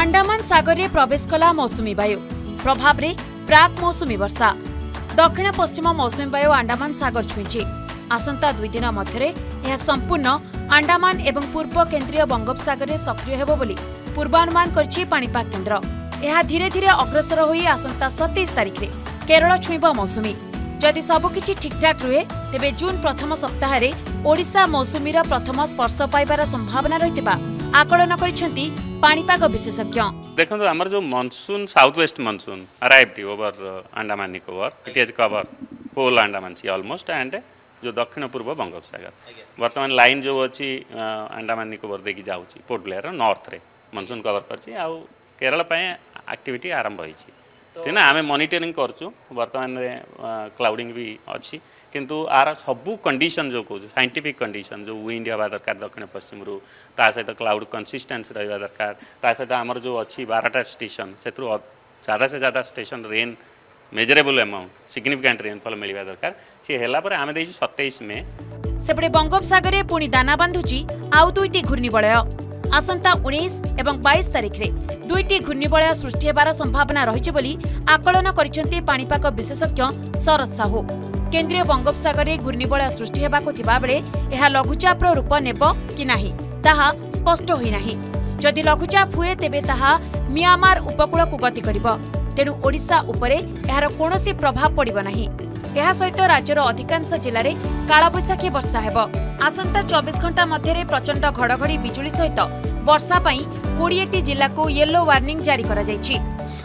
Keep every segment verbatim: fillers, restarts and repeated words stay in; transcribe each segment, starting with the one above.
अंडमान सागर में प्रवेश कला मौसुमी वायु प्रभाव रे प्राक मौसुमी वर्षा दक्षिण पश्चिम मौसुमी वायु अंडमान सागर छुईछि। आसंता दुई दिन मध्य यह संपूर्ण अंडमान एवं पूर्व केन्द्रीय बंगोपसागर में सक्रिय हेबो बोली पूर्वानुमान करछि पाणीपाग केन्द्र। यह धीरे धीरे अग्रसर होई आसंता सत्ताईस तारिख रे केरल छुईब मौसुमी। जदि सबकिछि ठीकठाक रुहे तेबे जून प्रथम सप्ताह रे ओडिशा मौसुमीर प्रथम स्पर्श पाइबार संभावना रहितबा आकलन करिसेंती पाणीपाग विशेषज्ञ। देखो आमर जो monsoon south west monsoon arrived over Andaman Nicobar it has cover whole Andaman sea almost and जो दक्षिण पूर्व बंगोपसागर वर्तमान लाइन जो अच्छी अंडमान निकोबार देखी जाऊँगी पोर्ट ब्लेयर नॉर्थ रे मानसून कवर करछि आ केरल पे एक्टिविटी आरंभ होइछि। ठीक ना आम मॉनिटरिंग करछु वर्तमान क्लाउडिंग भी अच्छी किंतु आर सबू कंडीशन जो कहूँ साइंटिफिक कंडीशन जो विंड हवा दरकार दक्षिण पश्चिम रू ता सहित क्लाउड कंसिस्टेंस रहा दरकार ता सहित आमर जो अच्छी बारटा स्टेशन से ज़्यादा से ज़्यादा station rain measurable amount significant rainfall मिलवा दरकार सी है आम देखिए सत्ताईस मे सेपटे बंगोपसागर पुणी दाना बांधुची आउ दुईटी घूर्णिबलय। आसंता उन्नीस एवं बाईस तारिख रे दुईटी घूर्णिबलय सृष्टि हेबार संभावना रहिछि बोली आकलन करिसेंती पाणीपाग विशेषज्ञ शरद साहू। केन्द्रीय बंगोपसागर में घूर्णिबलय सृष्टि हेबाकु थिबा बेले एहा लघुचापर रूप नेब कि नाही ताहा स्पष्ट होई नाही। जदि लघुचाप हुए तेबे ताहा म्यांमार उपकूल को गति करिब तेणु ओडिशा उपरे एहार कोनोसी प्रभाव पड़िब नाही। एहा सहित राज्यर अधिकांश जिले में कालबैशाखी वर्षा हेब। आसंता चौबीस घंटा मध्य प्रचंड घड़घड़ी बिजुली सहित वर्षा पई बीस जिला को येलो वार्निंग जारी करा जायछि।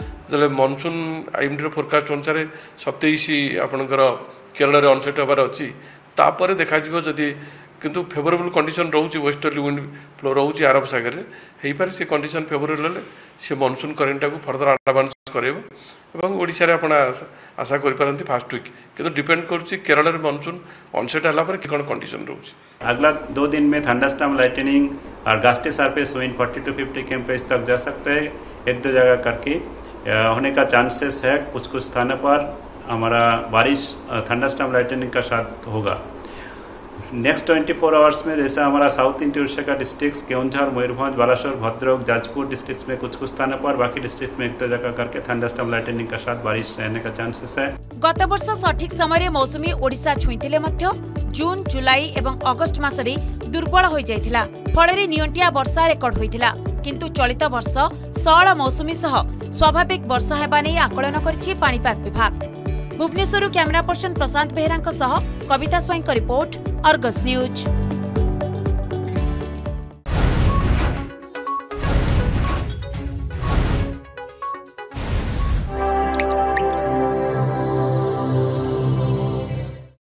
मानसून आईएमडी फोरकास्ट अनुसार सत्ताईस आपणकर केरल में अनसेट होबार अच्छी तापर देखा जदि किंतु फेवरेबल कंडीशन रोचे वेस्टर्ली विंड फ्लो रोचे अरब सागर में हो पारे से कंडीशन फेवरेबल हेल्ले से मानसून करेंट को फर्दर आडभांस करें ओडिशा रे आपण आशा करि फास्ट वीक किंतु डिपेंड करुच्ची केरल में मानसून अनसेट होला पर कौन कंडीशन रोचे। अगला दो दिन में थंडरस्टॉर्म लाइटनिंग और गस्टी सरफेस विंड चालीस टू पचास किलोमीटर तक जा सकते हैं। एक दो जगह करके होने का चांसेस है। कुछ कुछ स्थानों पर हमारा बारिश थंडरस्टॉर्म लाइटनिंग का साथ होगा। नेक्स्ट चौबीस आवर्स में जैसा हमारा साउथ इंडिया उड़ीसा का डिस्ट्रिक्ट्स केउंझर मयूरभंज बालासोर भद्रक जाजपुर डिस्ट्रिक्ट्स में कुछ कुछ स्थानों पर बाकी डिस्ट्रिक्ट्स में एक दो जगह करके थंडरस्टॉर्म लाइटनिंग का साथ बारिश रहने का चांसेस है। गत वर्ष सठिक समय मौसुमी ओडिशा छुईथिले मध्य जून जुलाई एवं अगस्ट मासरे दुर्बल हो जाइथिला फଳରେ नियंटिया वर्षा रेकर्ड होइथिला किंतु चलित वर्ष सळ मौसुमी सह स्वाभाविक वर्षा हेबा नै आकलन करछि पाणीपाग विभाग। भुवनेश्वर कैमरा पर्सन प्रशांत बेहरा सह Kavita Swain report Argus news.